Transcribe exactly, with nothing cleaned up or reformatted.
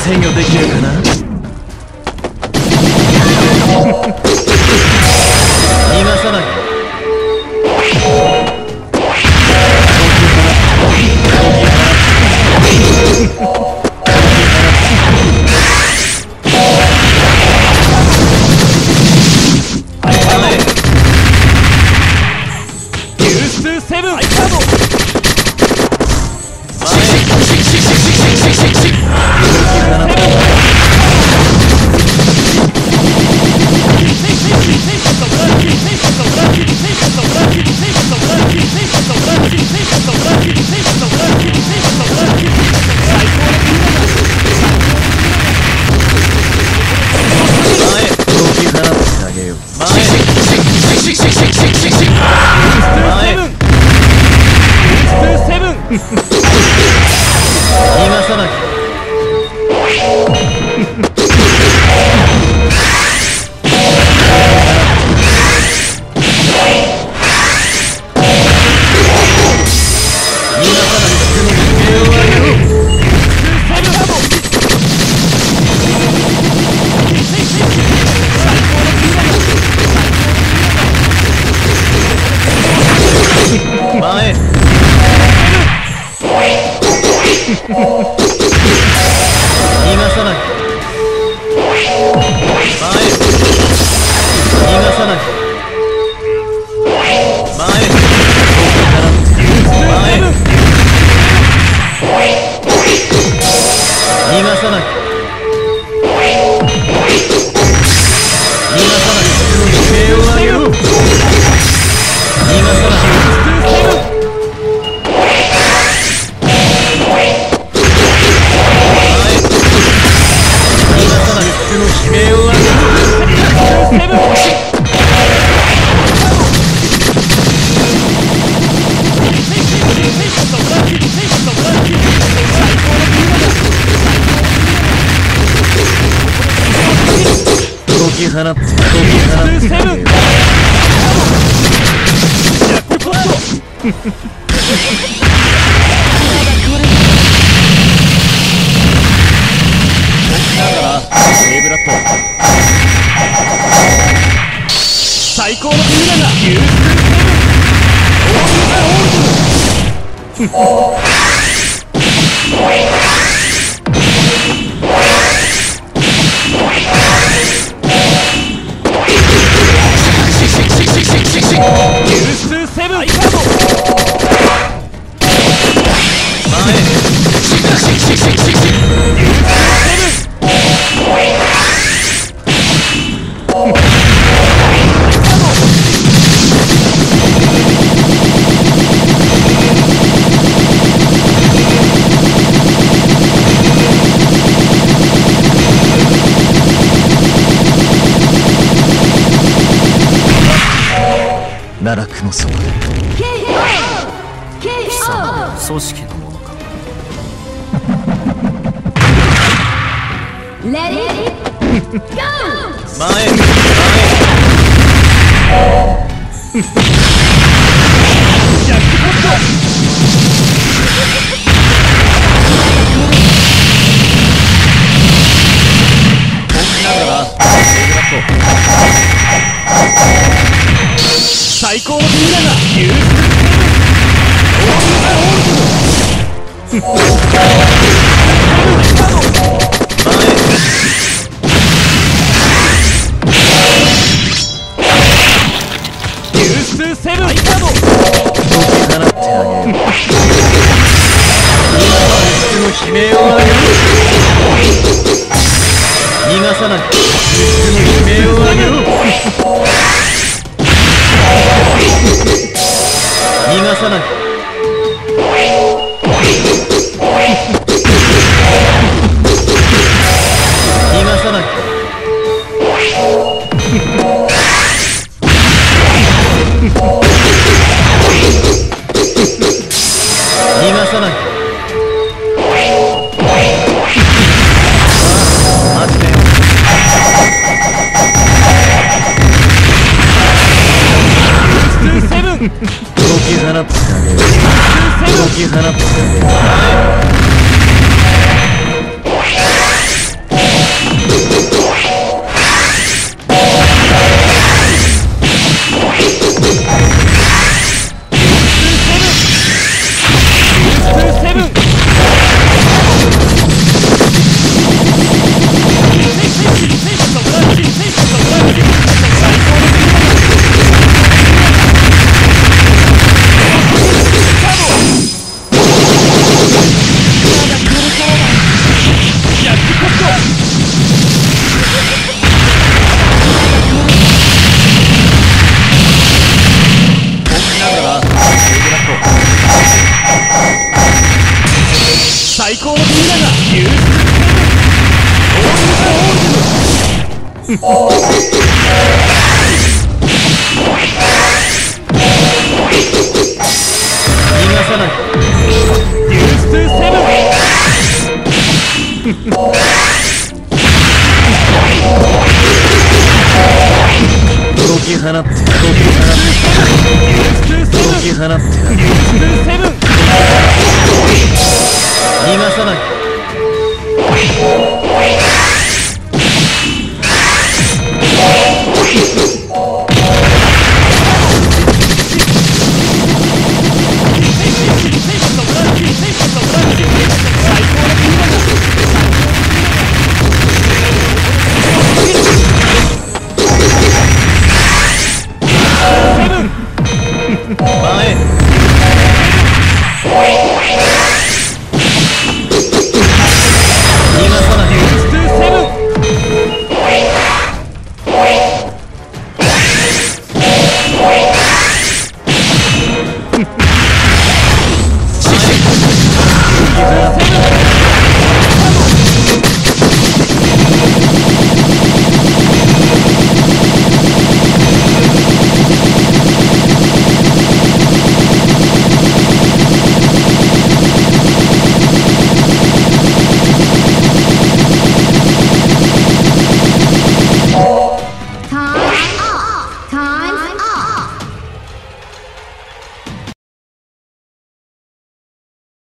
制御できるかな。逃がさない。 ユースセブンアイカード逃がさない。解き放って解き放ってあげよう。 セーブラット最高のビルダーがユースセブンオールザオールユースセブンアイカード奈落の底で貴様の組織のものか。レディーゴー。 前ジャックポット最高のビルダーがユースセブンオールザオールユースセブンアイカード解き放ってあげよう。今のの悲鳴をあげる。逃がさない。の悲鳴をあげろ。逃がさない。逃がさない。逃がさない。待ってよ。 セブン解き放ってあげよう。解き放ってあげよう。 逃がさない。 デュースセブン。 解き放って解き放ってデュースセブン。 解き放ってデュースセブン。